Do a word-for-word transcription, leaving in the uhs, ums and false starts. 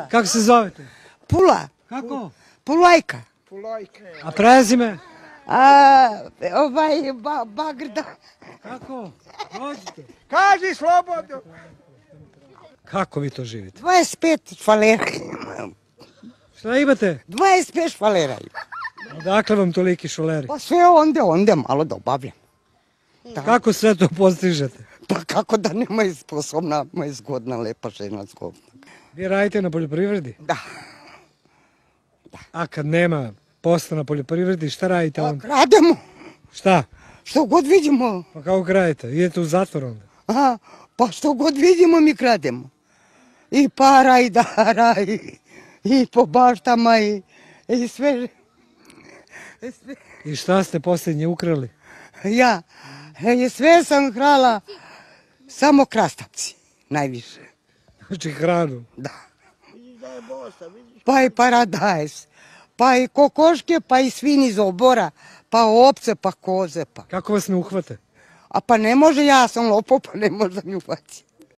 lijepa. Kako se zovete? Pula. Kako? Pulajka. A prezime? A, ovaj, ba, Bagrda. Kako? Dođite. Kaži slobodno. Kako vi to živite? dvadeset pet švalera. Šta imate? dvadeset pet švalera. Odakle vam toliki šoleri? Pa sve onda, onda malo dobavljam. Kako sve to postižete? Pa kako da nema je sposobna, ma je zgodna, lepa žena, zgodna. Vi radite na poljoprivredi? Da. A kad nema posla na poljoprivredi, šta radite onda? Krademo. Šta? Što god vidimo. Pa kako kradite? Idete u zatvor onda? Aha, pa što god vidimo mi krademo. I para i dara i, i po baštama i, i sve. I sve. I šta ste posljednje ukrali? Ja, i sve sam krala, samo krastavci, najviše. Znači hranu. Da. Pa i paradajz, pa i kokoške, pa i svini iz obora, pa ovce, pa koze, pa. Kako vas ne uhvate? A pa ne može, ja sam lopov, pa ne može da mi uhvati.